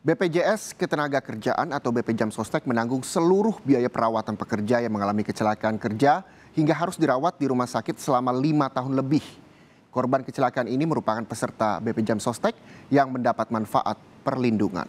BPJS Ketenagakerjaan atau BP Jam Sostek menanggung seluruh biaya perawatan pekerja yang mengalami kecelakaan kerja hingga harus dirawat di rumah sakit selama 5 tahun lebih. Korban kecelakaan ini merupakan peserta BP Jam Sostek yang mendapat manfaat perlindungan.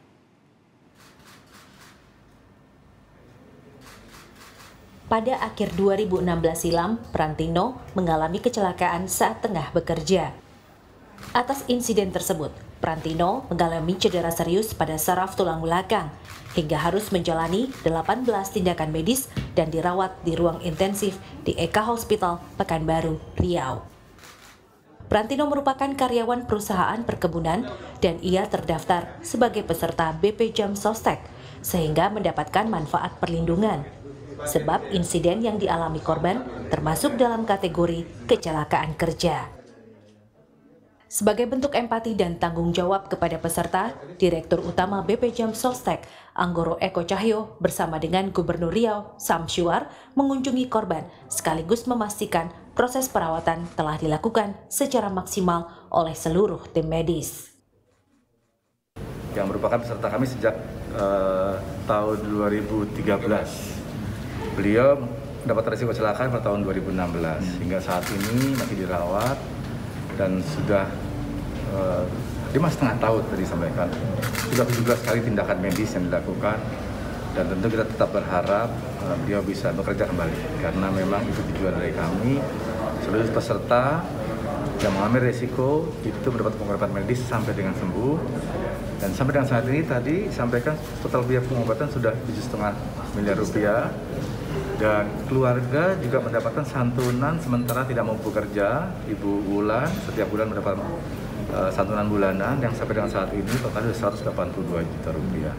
Pada akhir 2016 silam, Prantino mengalami kecelakaan saat tengah bekerja. Atas insiden tersebut, Prantino mengalami cedera serius pada saraf tulang belakang hingga harus menjalani 18 tindakan medis dan dirawat di ruang intensif di Eka Hospital, Pekanbaru, Riau. Prantino merupakan karyawan perusahaan perkebunan dan ia terdaftar sebagai peserta BP Jam Sostek sehingga mendapatkan manfaat perlindungan. Sebab insiden yang dialami korban termasuk dalam kategori kecelakaan kerja. Sebagai bentuk empati dan tanggung jawab kepada peserta, Direktur Utama BP Jam Sostek, Anggoro Eko Cahyo bersama dengan Gubernur Riau, Samsyuar, mengunjungi korban sekaligus memastikan proses perawatan telah dilakukan secara maksimal oleh seluruh tim medis. Yang merupakan peserta kami sejak tahun 2013. Beliau mendapat risiko kecelakaan pada tahun 2016 hingga saat ini masih dirawat dan sudah 5,5 tahun tadi disampaikan. Sudah 17 kali tindakan medis yang dilakukan dan tentu kita tetap berharap beliau bisa bekerja kembali karena memang itu tujuan dari kami. Seluruh peserta yang mengalami risiko itu mendapat pengobatan medis sampai dengan sembuh. Dan sampai dengan saat ini tadi sampaikan total biaya pengobatan sudah 7,5 miliar rupiah. Dan keluarga juga mendapatkan santunan sementara tidak mau bekerja. Ibu Wulan setiap bulan mendapat santunan bulanan yang sampai dengan saat ini total 182 juta rupiah.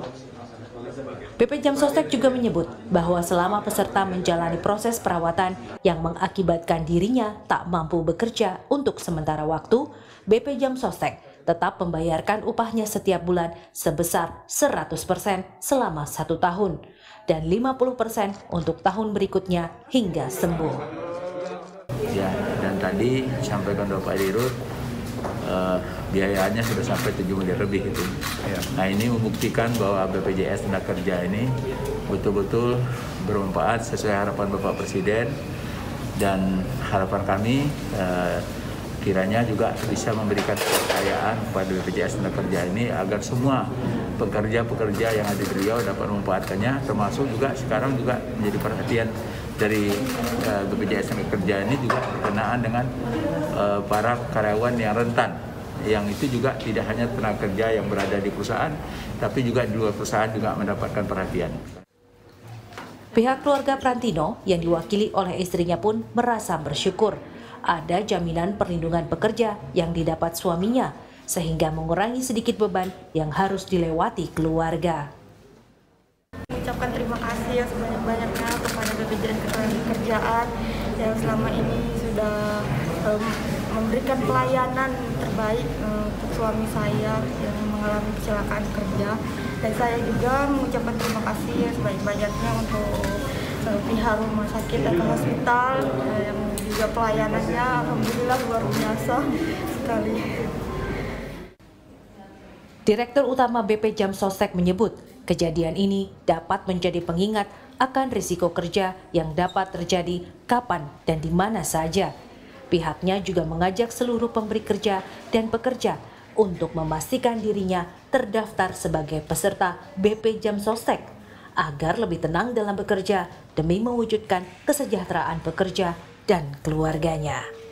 BP Jam Sostek juga menyebut bahwa selama peserta menjalani proses perawatan yang mengakibatkan dirinya tak mampu bekerja untuk sementara waktu, BP Jam Sostek tetap membayarkan upahnya setiap bulan sebesar 100% selama 1 tahun dan 50% untuk tahun berikutnya hingga sembuh. Ya, dan tadi disampaikan Bapak Dirut, biayanya sudah sampai 7 miliar lebih itu. Ya. Nah, ini membuktikan bahwa BPJS Tenaga Kerja ini betul-betul bermanfaat sesuai harapan Bapak Presiden dan harapan kami kiranya juga bisa memberikan kepercayaan kepada BPJS Tenaga Kerja ini agar semua pekerja-pekerja yang ada di Riau dapat memanfaatkannya, termasuk juga sekarang juga menjadi perhatian dari BPJS Tenaga Kerja ini juga berkenaan dengan para karyawan yang rentan, yang itu juga tidak hanya tenaga kerja yang berada di perusahaan, tapi juga di luar perusahaan juga mendapatkan perhatian. Pihak keluarga Prantino yang diwakili oleh istrinya pun merasa bersyukur ada jaminan perlindungan pekerja yang didapat suaminya, sehingga mengurangi sedikit beban yang harus dilewati keluarga. Mengucapkan terima kasih yang sebanyak-banyaknya kepada BPJS Ketenagakerjaan yang selama ini sudah memberikan pelayanan terbaik untuk suami saya yang mengalami kecelakaan kerja. Dan saya juga mengucapkan terima kasih yang sebanyak-banyaknya untuk pihak rumah sakit atau hospital yang juga pelayanannya alhamdulillah luar biasa sekali. Direktur Utama BP Jam Sostek menyebut kejadian ini dapat menjadi pengingat akan risiko kerja yang dapat terjadi kapan dan di mana saja. Pihaknya juga mengajak seluruh pemberi kerja dan pekerja untuk memastikan dirinya terdaftar sebagai peserta BP Jam Sostek agar lebih tenang dalam bekerja demi mewujudkan kesejahteraan pekerja dan keluarganya.